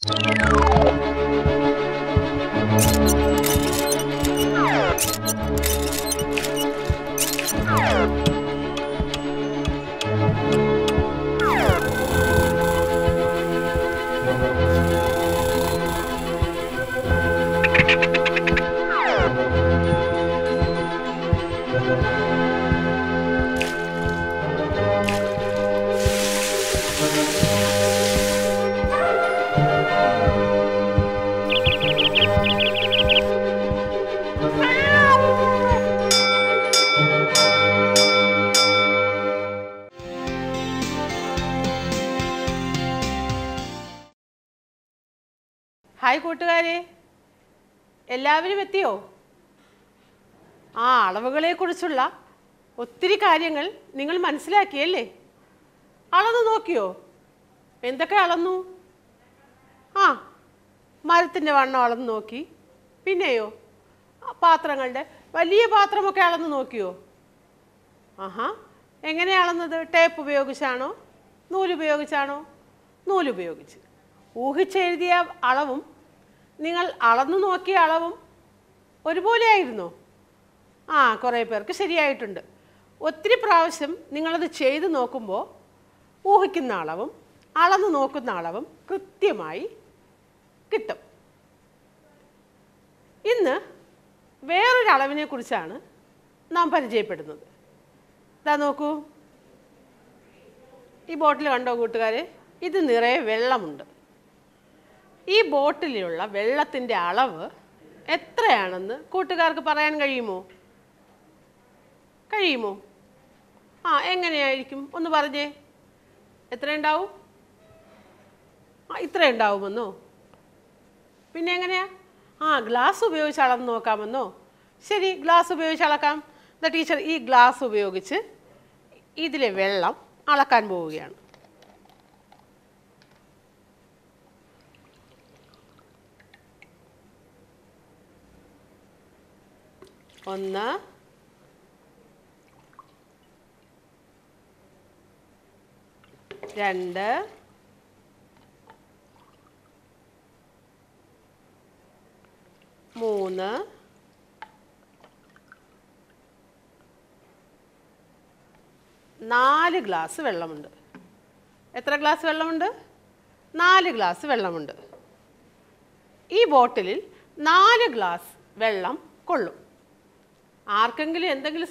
Hi കൂട്ടുകാരെ, എല്ലാവരും എത്തിയോ? അളവുകളെക്കുറിച്ചുള്ള ഒത്തിരി കാര്യങ്ങൾ നിങ്ങൾ മനസ്സിലാക്കിയല്ലേ? അളന്നു നോക്കിയോ? എന്തൊക്കെ അളന്നു? മരത്തിൻ്റെ വണ്ണം അളന്നു നോക്കി. പിന്നെയോ? പാത്രങ്ങളുടെ വലിയ പാത്രമൊക്കെ അളന്നു നോക്കിയോ? എങ്ങനെയാണ് അളന്നത്? ടേപ്പ് ഉപയോഗിച്ചാണോ? നൂലുപയോഗിച്ചാണോ? നൂലുപയോഗിച്ച്. ഊഹിച്ചെഴുതിയ അളവും നിങ്ങൾ അളന്നു നോക്കിയ അളവും ഒരുപോലെ ആയിരുന്നോ? കുറേ പേർക്ക് ശരിയായിട്ടുണ്ട്. ഒത്തിരി പ്രാവശ്യം നിങ്ങളത് ചെയ്ത് നോക്കുമ്പോൾ ഊഹിക്കുന്ന അളവും അളന്നു നോക്കുന്ന അളവും കൃത്യമായി കിട്ടും. ഇന്ന് വേറൊരു അളവിനെ കുറിച്ചാണ് നാം പരിചയപ്പെടുന്നത്. ഇതാ നോക്കൂ, ഈ ബോട്ടിൽ കണ്ടോ കൂട്ടുകാരെ? ഇത് നിറയെ വെള്ളമുണ്ട്. ഈ ബോട്ടിലുള്ള വെള്ളത്തിൻ്റെ അളവ് എത്രയാണെന്ന് കൂട്ടുകാർക്ക് പറയാൻ കഴിയുമോ? എങ്ങനെയായിരിക്കും? ഒന്ന് പറഞ്ഞേ. എത്ര ഉണ്ടാവും? ഇത്ര ഉണ്ടാവുമെന്നോ? പിന്നെ എങ്ങനെയാ? ഗ്ലാസ് ഉപയോഗിച്ച് അളന്ന് നോക്കാമെന്നോ? ശരി, ഗ്ലാസ് ഉപയോഗിച്ച് അളക്കാം. ടീച്ചർ ഈ ഗ്ലാസ് ഉപയോഗിച്ച് ഇതിലെ വെള്ളം അളക്കാൻ പോവുകയാണ്. ഒന്ന്, രണ്ട്, മൂന്ന്, നാല് ഗ്ലാസ് വെള്ളമുണ്ട്. എത്ര ഗ്ലാസ് വെള്ളമുണ്ട്? 4 ഗ്ലാസ് വെള്ളമുണ്ട്. ഈ ബോട്ടിലിൽ 4 ഗ്ലാസ് വെള്ളം കൊള്ളും. ആർക്കെങ്കിലും എന്തെങ്കിലും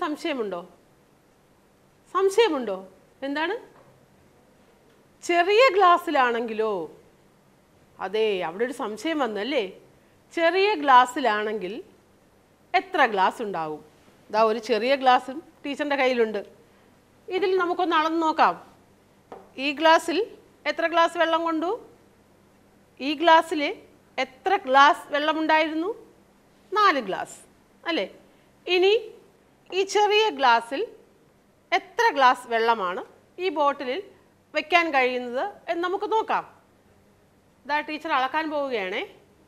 സംശയമുണ്ടോ? എന്താണ്? ചെറിയ ഗ്ലാസ്സിലാണെങ്കിലോ? അതെ, അവിടെ ഒരു സംശയം വന്നല്ലേ. ചെറിയ ഗ്ലാസ്സിലാണെങ്കിൽ എത്ര ഗ്ലാസ് ഉണ്ടാവും? ഇതാ ഒരു ചെറിയ ഗ്ലാസും ടീച്ചറിൻ്റെ കയ്യിലുണ്ട്. ഇതിൽ നമുക്കൊന്ന് അളന്ന് നോക്കാം. ഈ ഗ്ലാസ്സിൽ എത്ര ഗ്ലാസ് വെള്ളം കൊണ്ടു? ഈ ഗ്ലാസ്സിൽ എത്ര ഗ്ലാസ് വെള്ളമുണ്ടായിരുന്നു? 4 ഗ്ലാസ് അല്ലേ? ഇനി ഈ ചെറിയ ഗ്ലാസ്സിൽ എത്ര ഗ്ലാസ് വെള്ളമാണ് ഈ ബോട്ടിലിൽ വെക്കാൻ കഴിയുന്നത് എന്ന് നമുക്ക് നോക്കാം. ഇതാ ടീച്ചർ അളക്കാൻ പോവുകയാണേ.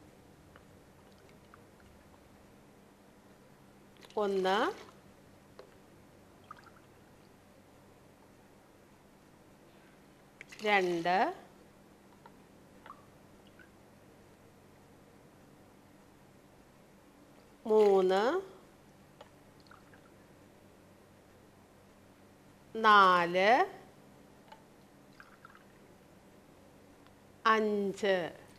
1, 2, 3, 4, 5.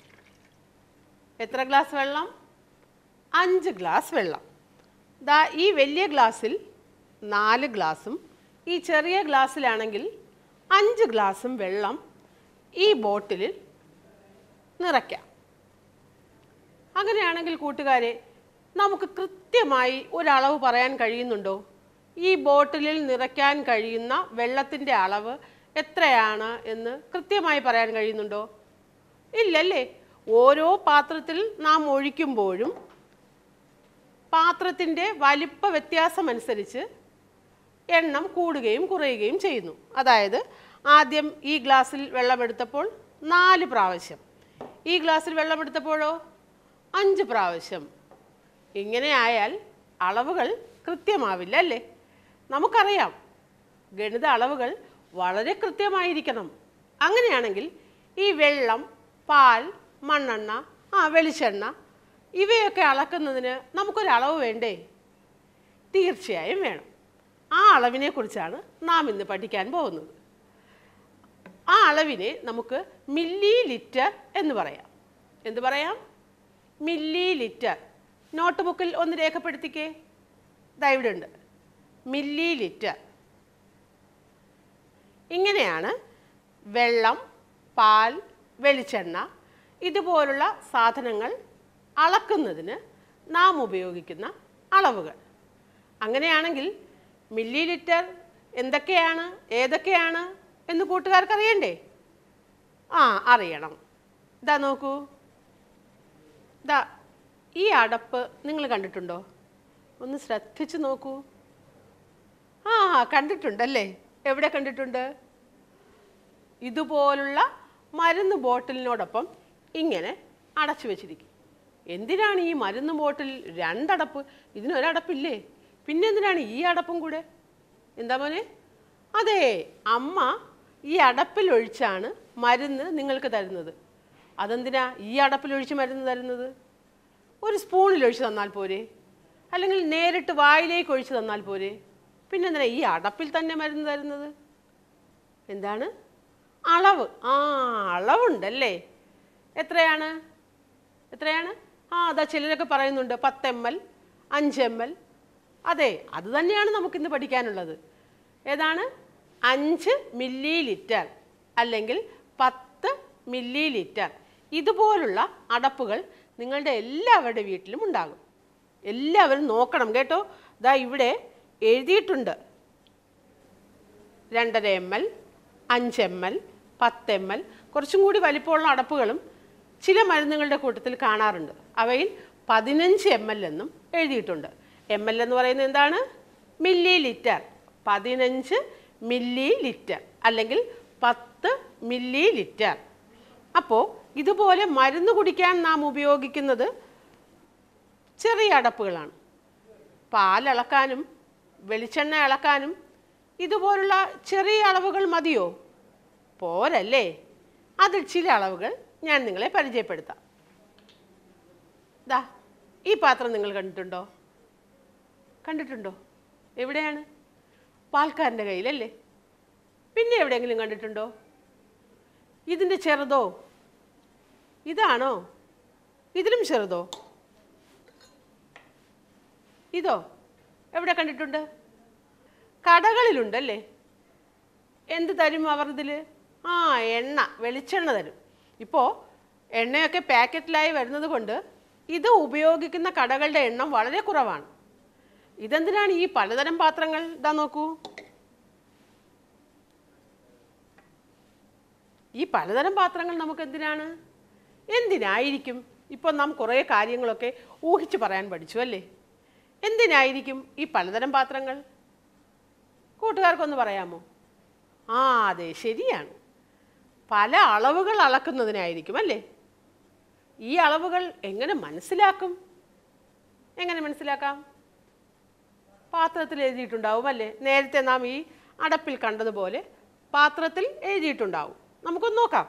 എത്ര ഗ്ലാസ് വെള്ളം? 5 ഗ്ലാസ് വെള്ളം. ദാ ഈ വലിയ ഗ്ലാസ്സിൽ 4 ഗ്ലാസും ഈ ചെറിയ ഗ്ലാസ്സിലാണെങ്കിൽ 5 ഗ്ലാസും വെള്ളം ഈ ബോട്ടിലിൽ നിറയ്ക്കാം. അങ്ങനെയാണെങ്കിൽ കൂട്ടുകാരെ, നമുക്ക് കൃത്യമായി ഒരളവ് പറയാൻ കഴിയുന്നുണ്ടോ? ഈ ബോട്ടിലിൽ നിറയ്ക്കാൻ കഴിയുന്ന വെള്ളത്തിൻ്റെ അളവ് എത്രയാണ് എന്ന് കൃത്യമായി പറയാൻ കഴിയുന്നുണ്ടോ? ഇല്ലല്ലേ. ഓരോ പാത്രത്തിൽ നാം ഒഴിക്കുമ്പോഴും പാത്രത്തിൻ്റെ വലിപ്പ വ്യത്യാസമനുസരിച്ച് എണ്ണം കൂടുകയും കുറയുകയും ചെയ്യുന്നു. അതായത് ആദ്യം ഈ ഗ്ലാസ്സിൽ വെള്ളമെടുത്തപ്പോൾ 4 പ്രാവശ്യം, ഈ ഗ്ലാസ്സിൽ വെള്ളമെടുത്തപ്പോഴോ 5 പ്രാവശ്യം. ഇങ്ങനെ ആയാൽ അളവുകൾ കൃത്യമാവില്ല അല്ലേ? നമുക്കറിയാം, ഗണിത അളവുകൾ വളരെ കൃത്യമായിരിക്കണം. അങ്ങനെയാണെങ്കിൽ ഈ വെള്ളം, പാൽ, മണ്ണെണ്ണ, വെളിച്ചെണ്ണ ഇവയൊക്കെ അളക്കുന്നതിന് നമുക്കൊരളവ് വേണ്ടേ? തീർച്ചയായും വേണം. ആ അളവിനെക്കുറിച്ചാണ് നാം ഇന്ന് പഠിക്കാൻ പോകുന്നത്. ആ അളവിനെ നമുക്ക് മില്ലി ലിറ്റർ എന്ന് പറയാം. എന്ത് പറയാം? Milli litre. നോട്ട് ബുക്കിൽ ഒന്ന് രേഖപ്പെടുത്തിക്കേ. ദാ ഇവിടെ ഉണ്ട്, മില്ലി ലിറ്റർ. ഇങ്ങനെയാണ് വെള്ളം, പാൽ, വെളിച്ചെണ്ണ ഇതുപോലുള്ള സാധനങ്ങൾ അളക്കുന്നതിന് നാം ഉപയോഗിക്കുന്ന അളവുകൾ. അങ്ങനെയാണെങ്കിൽ മില്ലി ലിറ്റർ എന്തൊക്കെയാണ്, ഏതൊക്കെയാണ് എന്ന് കൂട്ടുകാർക്ക് അറിയണ്ടേ? അറിയണം. ഇതാ നോക്കൂ, ഇതാ ഈ അടപ്പ് നിങ്ങൾ കണ്ടിട്ടുണ്ടോ? ഒന്ന് ശ്രദ്ധിച്ച് നോക്കൂ. കണ്ടിട്ടുണ്ടല്ലേ? എവിടെ കണ്ടിട്ടുണ്ട്? ഇതുപോലുള്ള മരുന്ന് ബോട്ടിലിനോടൊപ്പം ഇങ്ങനെ അടച്ചു വെച്ചിരിക്കും. എന്തിനാണ് ഈ മരുന്ന് ബോട്ടിൽ രണ്ടടപ്പ്? ഇതിനൊരടപ്പില്ലേ? പിന്നെ എന്തിനാണ് ഈ അടപ്പും കൂടെ? എന്താ മോനെ? അതെ, അമ്മ ഈ അടപ്പിൽ ഒഴിച്ചാണ് മരുന്ന് നിങ്ങൾക്ക് തരുന്നത്. അതെന്തിനാ ഈ അടപ്പിലൊഴിച്ച് മരുന്ന് തരുന്നത്? ഒരു സ്പൂണിൽ ഒഴിച്ച് തന്നാൽ പോരെ? അല്ലെങ്കിൽ നേരിട്ട് വായിലേക്ക് ഒഴിച്ച് തന്നാൽ പോരെ? പിന്നെന്തിനാ ഈ അടപ്പിൽ തന്നെ മരുന്ന് തരുന്നത്? എന്താണ്? അളവ്. അളവുണ്ടല്ലേ? എത്രയാണ്? അതാ ചിലരൊക്കെ പറയുന്നുണ്ട് 10 ml, 5 ml. അതെ, അത് തന്നെയാണ് നമുക്കിന്ന് പഠിക്കാനുള്ളത്. ഏതാണ്? 5 മില്ലി ലിറ്റർ അല്ലെങ്കിൽ 10 മില്ലി ലിറ്റർ. ഇതുപോലുള്ള അടപ്പുകൾ നിങ്ങളുടെ എല്ലാവരുടെ വീട്ടിലും ഉണ്ടാകും. എല്ലാവരും നോക്കണം കേട്ടോ. ദാ ഇവിടെ എഴുതിയിട്ടുണ്ട് 2.5 ml, 5 ml, 10 ml. കുറച്ചും കൂടി വലിപ്പമുള്ള അടപ്പുകളും ചില മരുന്നുകളുടെ കൂട്ടത്തിൽ കാണാറുണ്ട്. അവയിൽ 15 ml എന്നും എഴുതിയിട്ടുണ്ട്. ml എന്ന് പറയുന്നത് എന്താണ്? Milli litre. 15 മില്ലി ലിറ്റർ അല്ലെങ്കിൽ 10 മില്ലി ലിറ്റർ. അപ്പോൾ ഇതുപോലെ മരുന്ന് കുടിക്കാൻ നാം ഉപയോഗിക്കുന്നത് ചെറിയ അടപ്പുകളാണ്. പാൽ അളക്കാനും വെളിച്ചെണ്ണ അളക്കാനും ഇതുപോലുള്ള ചെറിയ അളവുകൾ മതിയോ? പോരല്ലേ? അതിൽ ചില അളവുകൾ ഞാൻ നിങ്ങളെ പരിചയപ്പെടുത്താം. ദാ ഈ പാത്രം നിങ്ങൾ കണ്ടിട്ടുണ്ടോ? എവിടെയാണ്? പാൽക്കാരൻ്റെ കയ്യിലല്ലേ? പിന്നെ എവിടെയെങ്കിലും കണ്ടിട്ടുണ്ടോ? ഇതിൻ്റെ ചെറുതോ? ഇതാണോ? ഇതിലും ചെറുതോ? ഇതോ? എവിടെ കണ്ടിട്ടുണ്ട്? കടകളിലുണ്ടല്ലേ? എന്ത് തരും അവർ ഇതിൽ? എണ്ണ, വെളിച്ചെണ്ണ തരും. ഇപ്പോൾ എണ്ണയൊക്കെ പാക്കറ്റിലായി വരുന്നത് കൊണ്ട് ഇത് ഉപയോഗിക്കുന്ന കടകളുടെ എണ്ണം വളരെ കുറവാണ്. ഇതെന്തിനാണ് ഈ പലതരം പാത്രങ്ങൾ? ഇതാ നോക്കൂ, ഈ പലതരം പാത്രങ്ങൾ നമുക്ക് എന്തിനായിരിക്കും? ഇപ്പോൾ നാം കുറേ കാര്യങ്ങളൊക്കെ ഊഹിച്ച് പറയാൻ പഠിച്ചു അല്ലേ? എന്തിനായിരിക്കും ഈ പലതരം പാത്രങ്ങൾ? കൂട്ടുകാർക്കൊന്ന് പറയാമോ? അതെ, ശരിയാണ്. പല അളവുകൾ അളക്കുന്നതിനായിരിക്കും അല്ലേ? ഈ അളവുകൾ എങ്ങനെ മനസ്സിലാക്കും? എങ്ങനെ മനസ്സിലാക്കാം? പാത്രത്തിൽ എഴുതിയിട്ടുണ്ടാവും അല്ലേ? നേരത്തെ നാം ഈ അടപ്പിൽ കണ്ടതുപോലെ പാത്രത്തിൽ എഴുതിയിട്ടുണ്ടാവും. നമുക്കൊന്ന് നോക്കാം.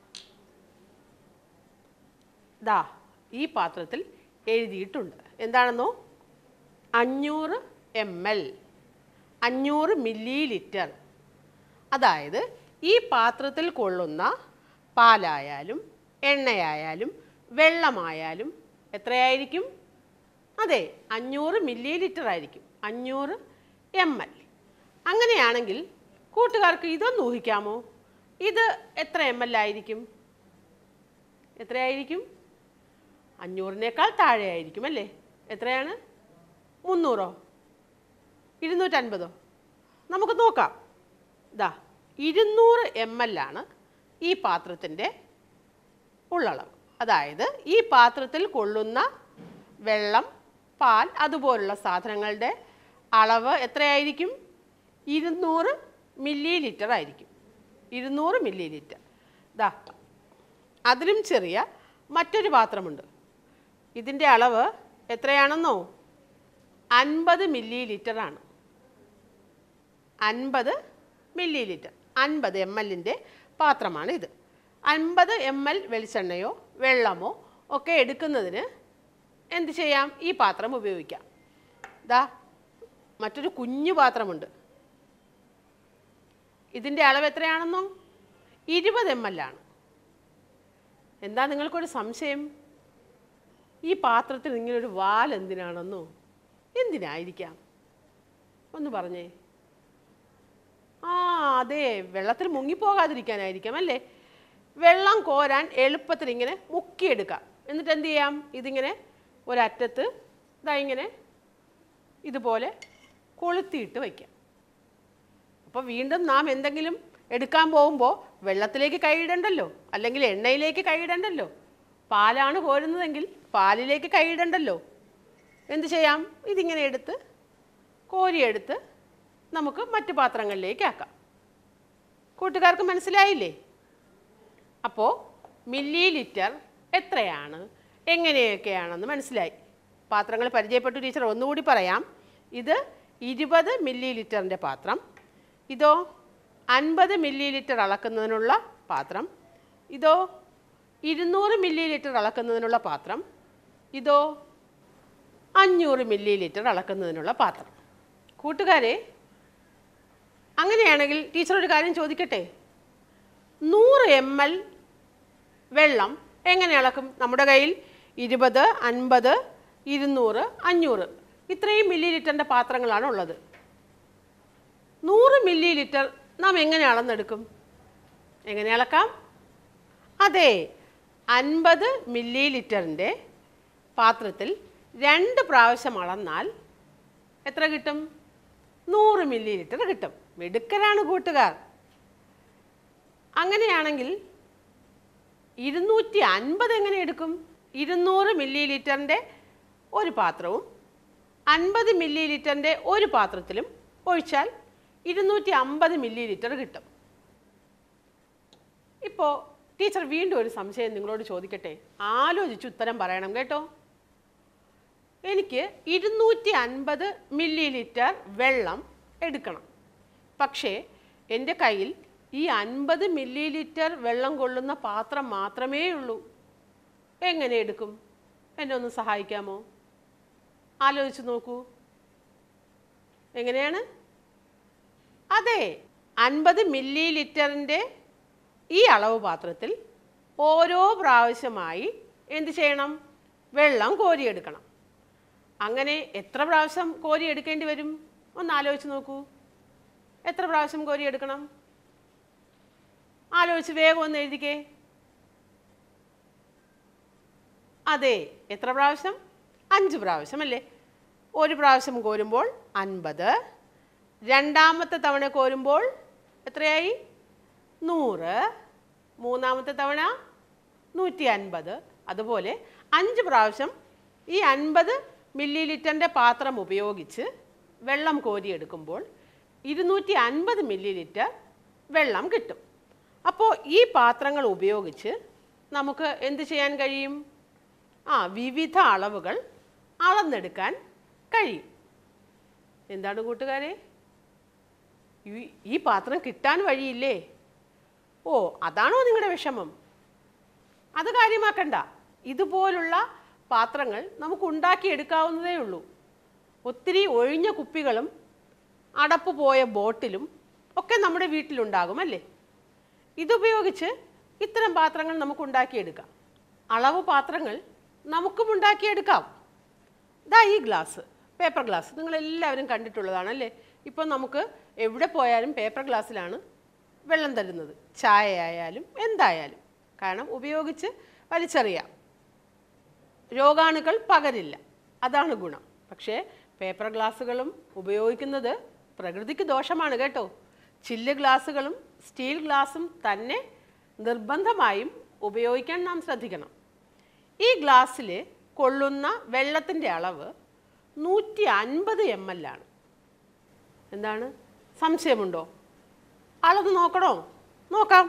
ദാ ഈ പാത്രത്തിൽ എഴുതിയിട്ടുണ്ട്. എന്താണെന്നോ? 500 ml, 500 മില്ലി ലിറ്റർ. അതായത് ഈ പാത്രത്തിൽ കൊള്ളുന്ന പാലായാലും എണ്ണയായാലും വെള്ളമായാലും എത്രയായിരിക്കും? അതെ, 500 മില്ലി ലിറ്റർ ആയിരിക്കും. 500 ml. അങ്ങനെയാണെങ്കിൽ കൂട്ടുകാർക്ക് ഇതൊന്ന് ഊഹിക്കാമോ? ഇത് എത്ര ml ആയിരിക്കും? എത്രയായിരിക്കും? 500-നേക്കാൾ താഴെ ആയിരിക്കും അല്ലേ? എത്രയാണ്? 300-ഓ 250-ഓ? നമുക്ക് നോക്കാം. ദാ 200 ml ആണ് ഈ പാത്രത്തിൻ്റെ ഉള്ളളവ്. അതായത് ഈ പാത്രത്തിൽ കൊള്ളുന്ന വെള്ളം, പാൽ അതുപോലുള്ള സാധനങ്ങളുടെ അളവ് എത്രയായിരിക്കും? 200 മില്ലി ലിറ്റർ ആയിരിക്കും. 200 മില്ലി ലിറ്റർ. ദാ അതിലും ചെറിയ മറ്റൊരു പാത്രമുണ്ട്. ഇതിൻ്റെ അളവ് എത്രയാണെന്നോ? 50 മില്ലി ലിറ്റർ ആണ്. 50 മില്ലി ലിറ്റർ, 50 ml പാത്രമാണ് ഇത്. 50 ml വെളിച്ചെണ്ണയോ വെള്ളമോ ഒക്കെ എടുക്കുന്നതിന് എന്ത് ചെയ്യാം? ഈ പാത്രം ഉപയോഗിക്കാം. ദാ മറ്റൊരു കുഞ്ഞു പാത്രമുണ്ട്. ഇതിൻ്റെ അളവ് എത്രയാണെന്നോ? 20 ml ആണ്. എന്താ നിങ്ങൾക്കൊരു സംശയം? ഈ പാത്രത്തിൽ ഇങ്ങനൊരു വാൽ എന്തിനാണെന്നോ? എന്തിനായിരിക്കാം? ഒന്ന് പറഞ്ഞേ. അതെ, വെള്ളത്തിൽ മുങ്ങിപ്പോകാതിരിക്കാനായിരിക്കാം അല്ലേ? വെള്ളം കോരാൻ എളുപ്പത്തിൽ ഇങ്ങനെ മുക്കിയെടുക്കാം. എന്നിട്ട് എന്ത് ചെയ്യാം? ഇതിങ്ങനെ ഒരറ്റത്ത് ഇങ്ങനെ ഇതുപോലെ കൊളുത്തിയിട്ട് വയ്ക്കാം. അപ്പോൾ വീണ്ടും നാം എന്തെങ്കിലും എടുക്കാൻ പോകുമ്പോൾ വെള്ളത്തിലേക്ക് കൈയിടണ്ടല്ലോ, അല്ലെങ്കിൽ എണ്ണയിലേക്ക് കൈയിടണ്ടല്ലോ. പാലാണ് കോരുന്നതെങ്കിൽ പാലിലേക്ക് കൈയിടണ്ടല്ലോ. എന്ത് ചെയ്യാം? ഇതിങ്ങനെ എടുത്ത് കോരിയെടുത്ത് നമുക്ക് മറ്റു പാത്രങ്ങളിലേക്ക് ആക്കാം. കൂട്ടുകാർക്ക് മനസ്സിലായില്ലേ? അപ്പോൾ മില്ലി ലിറ്റർ എത്രയാണ്, എങ്ങനെയൊക്കെയാണെന്ന് മനസ്സിലായി. പാത്രങ്ങൾ പരിചയപ്പെട്ടു. ടീച്ചർ ഒന്നുകൂടി പറയാം. ഇത് 20 മില്ലി ലിറ്ററിൻ്റെ പാത്രം. ഇതോ 50 മില്ലി ലിറ്റർ അളക്കുന്നതിനുള്ള പാത്രം. ഇതോ 200 മില്ലി ലിറ്റർ അളക്കുന്നതിനുള്ള പാത്രം. ഇതോ 500 മില്ലി ലിറ്റർ അളക്കുന്നതിനുള്ള പാത്രം. കൂട്ടുകാരെ, അങ്ങനെയാണെങ്കിൽ ടീച്ചർ ഒരു കാര്യം ചോദിക്കട്ടെ. 100 ml വെള്ളം എങ്ങനെ അളക്കും? നമ്മുടെ കയ്യിൽ 20, 50, 200, 500 ഇത്രയും മില്ലി ലിറ്ററിൻ്റെ പാത്രങ്ങളാണ് ഉള്ളത്. 100 മില്ലി ലിറ്റർ നാം എങ്ങനെ അളന്നെടുക്കും? എങ്ങനെ അളക്കാം? അതെ, 50 മില്ലി ലിറ്ററിൻ്റെ പാത്രത്തിൽ 2 പ്രാവശ്യം അളന്നാൽ എത്ര കിട്ടും? 100 മില്ലി ലിറ്റർ കിട്ടും. മിടുക്കരാണ് കൂട്ടുകാർ. അങ്ങനെയാണെങ്കിൽ 250 എങ്ങനെ എടുക്കും? 200 മില്ലി ലിറ്ററിൻ്റെ ഒരു പാത്രവും 50 മില്ലി ലിറ്ററിൻ്റെ ഒരു പാത്രത്തിലും ഒഴിച്ചാൽ 250 മില്ലി ലിറ്റർ കിട്ടും. ഇപ്പോൾ ടീച്ചർ വീണ്ടും ഒരു സംശയം നിങ്ങളോട് ചോദിക്കട്ടെ. ആലോചിച്ച് ഉത്തരം പറയണം കേട്ടോ. എനിക്ക് 250 മില്ലി ലിറ്റർ വെള്ളം എടുക്കണം. പക്ഷേ എൻ്റെ കയ്യിൽ ഈ 50 മില്ലി ലിറ്റർ വെള്ളം കൊള്ളുന്ന പാത്രം മാത്രമേ ഉള്ളൂ. എങ്ങനെ എടുക്കും? എന്നെ ഒന്ന് സഹായിക്കാമോ? ആലോചിച്ച് നോക്കൂ. എങ്ങനെയാണ്? അതെ, 50 മില്ലി ലിറ്ററിൻ്റെ ഈ അളവ് പാത്രത്തിൽ ഓരോ പ്രാവശ്യമായി എന്ത് ചെയ്യണം? വെള്ളം കോരിയെടുക്കണം. അങ്ങനെ എത്ര പ്രാവശ്യം കോരിയെടുക്കേണ്ടി വരും? ഒന്ന് ആലോചിച്ച് നോക്കൂ. എത്ര പ്രാവശ്യം കോരിയെടുക്കണം? ആലോചിച്ച് വേഗം ഒന്ന് എഴുതിക്കേ. അതെ, എത്ര പ്രാവശ്യം? 5 പ്രാവശ്യം അല്ലേ? ഒരു പ്രാവശ്യം കോരുമ്പോൾ 50, രണ്ടാമത്തെ തവണ കോരുമ്പോൾ എത്രയായി? 100, മൂന്നാമത്തെ തവണ 150. അതുപോലെ 5 പ്രാവശ്യം ഈ 50 മില്ലി ലിറ്ററിൻ്റെ പാത്രം ഉപയോഗിച്ച് വെള്ളം കോരിയെടുക്കുമ്പോൾ 250 മില്ലി ലിറ്റർ വെള്ളം കിട്ടും. അപ്പോൾ ഈ പാത്രങ്ങൾ ഉപയോഗിച്ച് നമുക്ക് എന്ത് ചെയ്യാൻ കഴിയും? വിവിധ അളവുകൾ അളന്നെടുക്കാൻ കഴിയും. എന്താണ് കൂട്ടുകാരെ? ഈ പാത്രം കിട്ടാൻ വഴിയില്ലേ? അതാണോ നിങ്ങളുടെ വിഷമം? അത് കാര്യമാക്കണ്ട. ഇതുപോലുള്ള പാത്രങ്ങൾ നമുക്ക് ഉണ്ടാക്കിയെടുക്കാവുന്നതേ ഉള്ളൂ. ഒത്തിരി ഒഴിഞ്ഞ കുപ്പികളും അടപ്പ് പോയ ബോട്ടിലും ഒക്കെ നമ്മുടെ വീട്ടിലുണ്ടാകും അല്ലേ? ഇതുപയോഗിച്ച് ഇത്തരം പാത്രങ്ങൾ നമുക്ക് ഉണ്ടാക്കിയെടുക്കാം. അളവ് പാത്രങ്ങൾ നമുക്കും ഉണ്ടാക്കിയെടുക്കാം. ഇതാ ഈ ഗ്ലാസ്, പേപ്പർ ഗ്ലാസ് നിങ്ങളെല്ലാവരും കണ്ടിട്ടുള്ളതാണല്ലേ? ഇപ്പം നമുക്ക് എവിടെ പോയാലും പേപ്പർ ഗ്ലാസ്സിലാണ് വെള്ളം തരുന്നത്. ചായ ആയാലും എന്തായാലും. കാരണം ഉപയോഗിച്ച് വലിച്ചെറിയാം, രോഗാണുക്കൾ പകരില്ല, അതാണ് ഗുണം. പക്ഷേ പേപ്പർ ഗ്ലാസ്സുകളും ഉപയോഗിക്കുന്നത് പ്രകൃതിക്ക് ദോഷമാണ് കേട്ടോ. ചില്ല് ഗ്ലാസ്സുകളും സ്റ്റീൽ ഗ്ലാസും തന്നെ നിർബന്ധമായും ഉപയോഗിക്കാൻ നാം ശ്രദ്ധിക്കണം. ഈ ഗ്ലാസ്സിൽ കൊള്ളുന്ന വെള്ളത്തിൻ്റെ അളവ് 150 ml ആണ്. എന്താണ് സംശയമുണ്ടോ? അളന്ന് നോക്കണോ? നോക്കാം.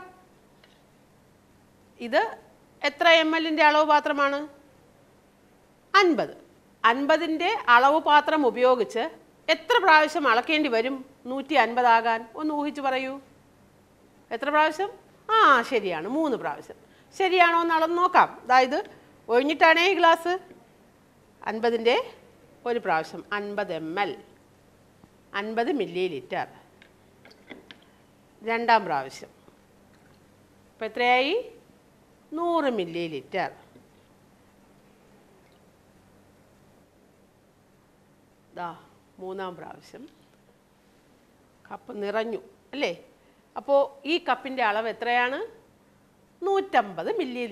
ഇത് എത്ര ml-ൻ്റെ അളവ് പാത്രമാണ്? 50. 50-ൻ്റെ അളവ് പാത്രം ഉപയോഗിച്ച് എത്ര പ്രാവശ്യം അളക്കേണ്ടി വരും 150 ആകാൻ? ഒന്ന് ഊഹിച്ച് പറയൂ. എത്ര പ്രാവശ്യം? ശരിയാണ്, 3 പ്രാവശ്യം. ശരിയാണോ എന്ന് അളന്ന് നോക്കാം. അതായത് ഒഴിഞ്ഞിട്ടാണേ ഈ ഗ്ലാസ്. 50ൻ്റെ ഒരു പ്രാവശ്യം 50 ml, 50 ml. രണ്ടാം പ്രാവശ്യം അപ്പോൾ എത്രയായി? 100 ml. മൂന്നാം പ്രാവശ്യം കപ്പ് നിറഞ്ഞു അല്ലേ? അപ്പോൾ ഈ കപ്പിൻ്റെ അളവ് എത്രയാണ്? 150 ml.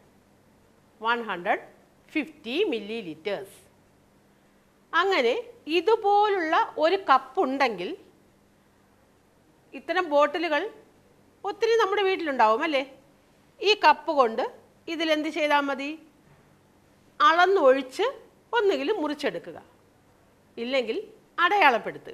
150 ml. അങ്ങനെ ഇതുപോലുള്ള ഒരു കപ്പുണ്ടെങ്കിൽ ഇത്തരം ബോട്ടിലുകൾ ഒത്തിരി നമ്മുടെ വീട്ടിലുണ്ടാവും അല്ലേ? ഈ കപ്പ് കൊണ്ട് ഇതിലെന്ത് ചെയ്താൽ മതി? അളന്നൊഴിച്ച് ഒന്നുകിൽ മുറിച്ചെടുക്കുക, ഇല്ലെങ്കിൽ അടയാളപ്പെടുത്തുക.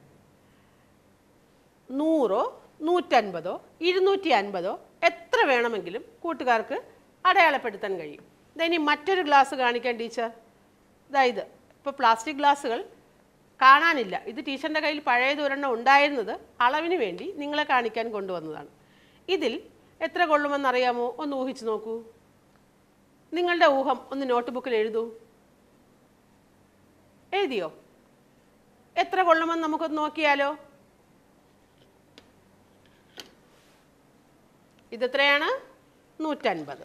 100, 150, 250 എത്ര വേണമെങ്കിലും കൂട്ടുകാർക്ക് അടയാളപ്പെടുത്താൻ കഴിയും. ഇനി മറ്റൊരു ഗ്ലാസ് കാണിക്കാൻ ടീച്ചർ. ഇതായത് ഇപ്പോൾ പ്ലാസ്റ്റിക് ഗ്ലാസ്സുകൾ കാണാനില്ല. ഇത് ടീച്ചറിൻ്റെ കയ്യിൽ പഴയതൊരെണ്ണം ഉണ്ടായിരുന്നത് അളവിന് വേണ്ടി നിങ്ങളെ കാണിക്കാൻ കൊണ്ടുവന്നതാണ്. ഇതിൽ എത്ര കൊള്ളുമെന്നറിയാമോ? ഒന്ന് ഊഹിച്ച് നോക്കൂ. നിങ്ങളുടെ ഊഹം ഒന്ന് നോട്ട് ബുക്കിൽ എഴുതൂ. എഴുതിയോ? എത്ര കൊള്ളുമെന്ന് നമുക്കൊന്ന് നോക്കിയാലോ. ഇതെത്രയാണ്? 150.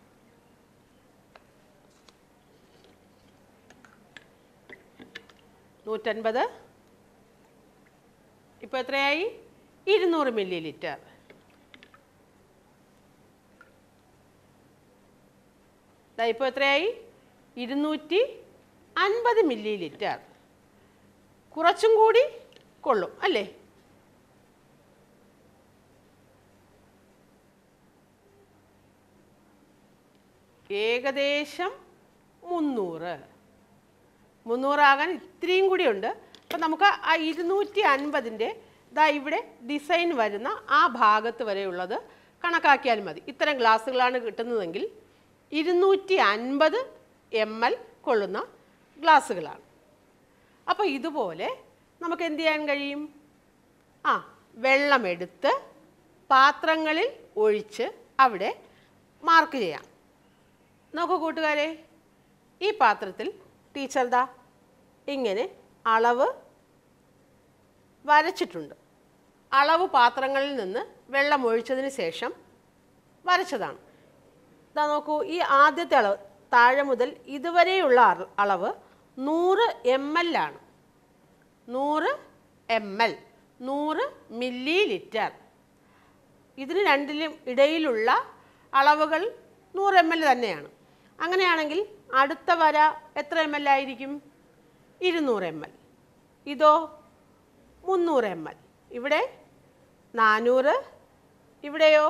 150 ഇപ്പോൾ എത്രയായി? 200 ml. ഇപ്പോൾ എത്രയായി? 250 ml. കുറച്ചും കൂടി കൊള്ളും അല്ലേ? ഏകദേശം 300 ആകാൻ ഇത്രയും കൂടിയുണ്ട്. അപ്പം നമുക്ക് ആ 250ൻ്റെ ഇവിടെ ഡിസൈൻ വരുന്ന ആ ഭാഗത്ത് വരെയുള്ളത് കണക്കാക്കിയാൽ മതി. ഇത്തരം ഗ്ലാസ്സുകളാണ് കിട്ടുന്നതെങ്കിൽ 250 ml കൊള്ളുന്ന ഗ്ലാസ്സുകളാണ്. അപ്പോൾ ഇതുപോലെ നമുക്ക് എന്ത് ചെയ്യാൻ കഴിയും? വെള്ളമെടുത്ത് പാത്രങ്ങളിൽ ഒഴിച്ച് അവിടെ മാർക്ക് ചെയ്യാം. നോക്കൂ കൂട്ടുകാരെ, ഈ പാത്രത്തിൽ ടീച്ചർ ഇങ്ങനെ അളവ് വരച്ചിട്ടുണ്ട്. അളവ് പാത്രങ്ങളിൽ നിന്ന് വെള്ളം ഒഴിച്ചതിന് ശേഷം വരച്ചതാണ്. നോക്കൂ, ഈ ആദ്യത്തെ അളവ് താഴെ മുതൽ ഇതുവരെയുള്ള അളവ് 100 ml ആണ്. 100 ml, 100 ml. ഇതിന് രണ്ടിലും ഇടയിലുള്ള അളവുകൾ 100 ml തന്നെയാണ്. അങ്ങനെയാണെങ്കിൽ അടുത്ത വര എത്ര ml ആയിരിക്കും? 200 ml. ഇതോ 300 ml. ഇവിടെ 400, ഇവിടെയോ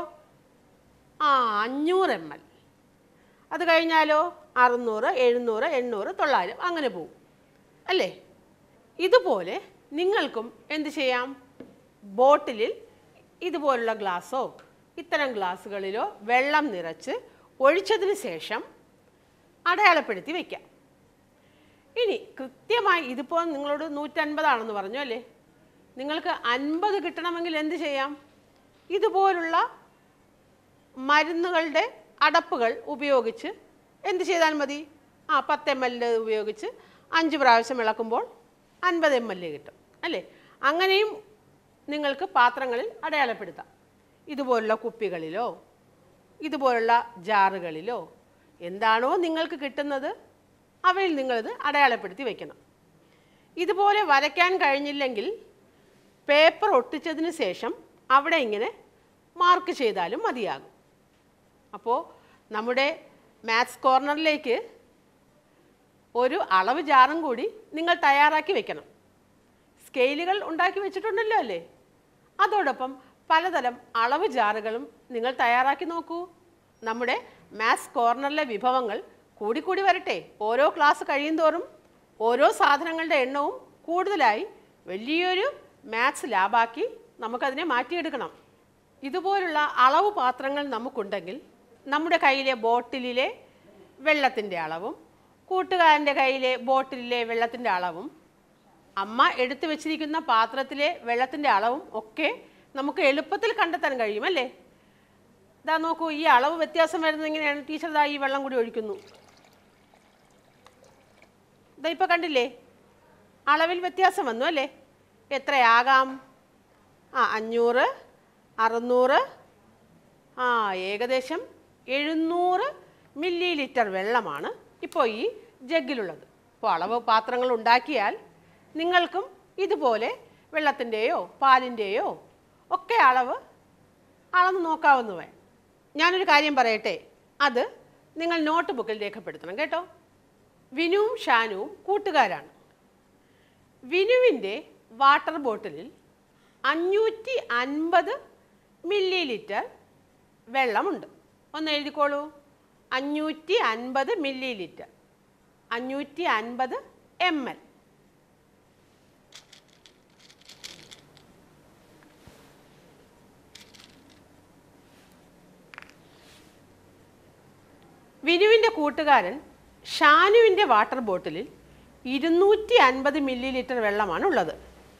500 ml. അത് കഴിഞ്ഞാലോ 600, 700, 800, 900 അങ്ങനെ പോകും അല്ലേ? ഇതുപോലെ നിങ്ങൾക്കും എന്ത് ചെയ്യാം? ബോട്ടിലിൽ ഇതുപോലുള്ള ഗ്ലാസ്സോ ഇത്തരം ഗ്ലാസ്സുകളിലോ വെള്ളം നിറച്ച് ഒഴിച്ചതിന് ശേഷം അടയാളപ്പെടുത്തി വയ്ക്കാം. ഇനി കൃത്യമായി ഇതിപ്പോൾ നിങ്ങളോട് 150 ആണെന്ന് പറഞ്ഞു അല്ലേ? നിങ്ങൾക്ക് 50 കിട്ടണമെങ്കിൽ എന്ത് ചെയ്യാം? ഇതുപോലുള്ള മരുന്നുകളുടെ അടപ്പുകൾ ഉപയോഗിച്ച് എന്ത് ചെയ്താൽ മതി? 10 ml ഉപയോഗിച്ച് 5 പ്രാവശ്യം ഇളക്കുമ്പോൾ 50 ml കിട്ടും അല്ലേ? അങ്ങനെയും നിങ്ങൾക്ക് പാത്രങ്ങളിൽ അടയാളപ്പെടുത്താം. ഇതുപോലുള്ള കുപ്പികളിലോ ഇതുപോലുള്ള ജാറുകളിലോ എന്താണോ നിങ്ങൾക്ക് കിട്ടുന്നത് അവയിൽ നിങ്ങളിത് അടയാളപ്പെടുത്തി വയ്ക്കണം. ഇതുപോലെ വരയ്ക്കാൻ കഴിഞ്ഞില്ലെങ്കിൽ പേപ്പർ ഒട്ടിച്ചതിന് ശേഷം അവിടെ ഇങ്ങനെ മാർക്ക് ചെയ്താലും മതിയാകും. അപ്പോൾ നമ്മുടെ മാത്സ് കോർണറിലേക്ക് ഒരു അളവ് ജാറും കൂടി നിങ്ങൾ തയ്യാറാക്കി വെക്കണം. സ്കെയിലുകൾ ഉണ്ടാക്കി വെച്ചിട്ടുണ്ടല്ലോ അല്ലേ? അതോടൊപ്പം പലതരം അളവ് ജാറുകളും നിങ്ങൾ തയ്യാറാക്കി നോക്കൂ. നമ്മുടെ മാത്സ് കോർണറിലെ വിഭവങ്ങൾ കൂടിക്കൂടി വരട്ടെ. ഓരോ ക്ലാസ് കഴിയുന്തോറും ഓരോ സാധനങ്ങളുടെ എണ്ണവും കൂടുതലായി വലിയൊരു മാത്സ് ലാബാക്കി നമുക്കതിനെ മാറ്റിയെടുക്കണം. ഇതുപോലുള്ള അളവ് പാത്രങ്ങൾ നമുക്കുണ്ടെങ്കിൽ നമ്മുടെ കയ്യിലെ ബോട്ടിലിലെ വെള്ളത്തിൻ്റെ അളവും കൂട്ടുകാരൻ്റെ കയ്യിലെ ബോട്ടിലിലെ വെള്ളത്തിൻ്റെ അളവും അമ്മ എടുത്തു വെച്ചിരിക്കുന്ന പാത്രത്തിലെ വെള്ളത്തിൻ്റെ അളവും ഒക്കെ നമുക്ക് എളുപ്പത്തിൽ കണ്ടെത്താൻ കഴിയും അല്ലേ? ഇതാ നോക്കൂ, ഈ അളവ് വ്യത്യാസം വരുന്നത് എങ്ങനെയാണ്? ടീച്ചർ ഇതാ ഈ വെള്ളം കൂടി ഒഴിക്കുന്നു. ഇതാ ഇപ്പോൾ കണ്ടില്ലേ, അളവിൽ വ്യത്യാസം വന്നു അല്ലേ? എത്രയാകാം? 500, 600, ഏകദേശം 700 മില്ലി ലിറ്റർ വെള്ളമാണ് ഇപ്പോൾ ഈ ജഗ്ഗിലുള്ളത്. അപ്പോൾ അളവ് പാത്രങ്ങൾ ഉണ്ടാക്കിയാൽ നിങ്ങൾക്കും ഇതുപോലെ വെള്ളത്തിൻ്റെയോ പാലിൻ്റെയോ ഒക്കെ അളന്ന് നോക്കാവുന്നതാണ്. ഞാനൊരു കാര്യം പറയട്ടെ, അത് നിങ്ങൾ നോട്ട് ബുക്കിൽ രേഖപ്പെടുത്തണം കേട്ടോ. വിനുവും ഷാനുവും കൂട്ടുകാരാണ്. വിനുവിൻ്റെ വാട്ടർ ബോട്ടിലിൽ 550 മില്ലി ലിറ്റർ വെള്ളമുണ്ട്. ഒന്ന് എഴുതിക്കോളൂ, 550 മില്ലി ലിറ്റർ, 550 ml. വിനുവിൻ്റെ കൂട്ടുകാരൻ ഷാനുവിൻ്റെ വാട്ടർ ബോട്ടിലിൽ 250 മില്ലി ലിറ്റർ വെള്ളമാണ് ഉള്ളത്.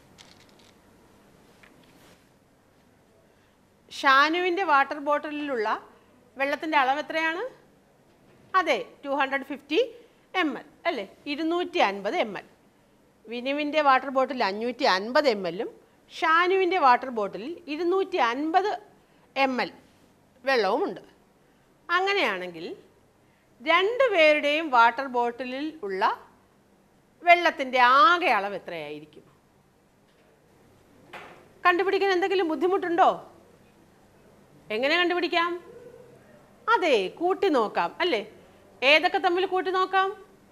ഷാനുവിൻ്റെ വാട്ടർ ബോട്ടിലുള്ള വെള്ളത്തിൻ്റെ അളവ് എത്രയാണ്? അതെ, 250 ml അല്ലേ, 250 ml. വിനുവിൻ്റെ വാട്ടർ ബോട്ടിൽ 550 ml ഷാനുവിൻ്റെ വാട്ടർ ബോട്ടിലിൽ 250 ml വെള്ളവുമുണ്ട്. അങ്ങനെയാണെങ്കിൽ രണ്ടുപേരുടെയും വാട്ടർ ബോട്ടിലിൽ ഉള്ള വെള്ളത്തിൻ്റെ ആകെ അളവ് എത്രയായിരിക്കും? കണ്ടുപിടിക്കാൻ എന്തെങ്കിലും ബുദ്ധിമുട്ടുണ്ടോ? എങ്ങനെ കണ്ടുപിടിക്കാം? അതെ, കൂട്ടി നോക്കാം അല്ലേ. ഏതൊക്കെ തമ്മിൽ കൂട്ടി നോക്കാം?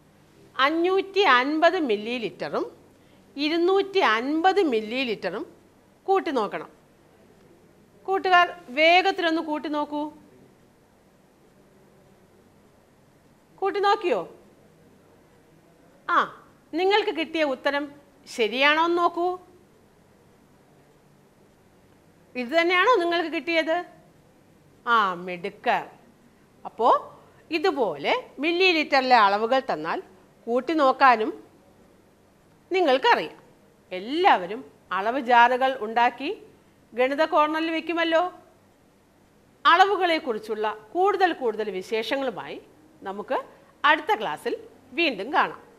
550 മില്ലി ലിറ്ററും 250 മില്ലി ലിറ്ററും കൂട്ടി നോക്കണം. കൂട്ടുകാർ വേഗത്തിലൊന്ന് കൂട്ടി നോക്കൂ. കൂട്ടി നോക്കിയോ? നിങ്ങൾക്ക് കിട്ടിയ ഉത്തരം ശരിയാണോ എന്ന് നോക്കൂ. ഇത് തന്നെയാണോ നിങ്ങൾക്ക് കിട്ടിയത്? മിടുക്കർ. അപ്പോൾ ഇതുപോലെ മില്ലി ലിറ്ററിലെ അളവുകൾ തന്നാൽ കൂട്ടി നോക്കാനും നിങ്ങൾക്കറിയാം. എല്ലാവരും അളവ് ജാറുകൾ ഉണ്ടാക്കി ഗണിത കോർണറിൽ വയ്ക്കുമല്ലോ. അളവുകളെക്കുറിച്ചുള്ള കൂടുതൽ വിശേഷങ്ങളുമായി നമുക്ക് അടുത്ത ക്ലാസ്സിൽ വീണ്ടും കാണാം.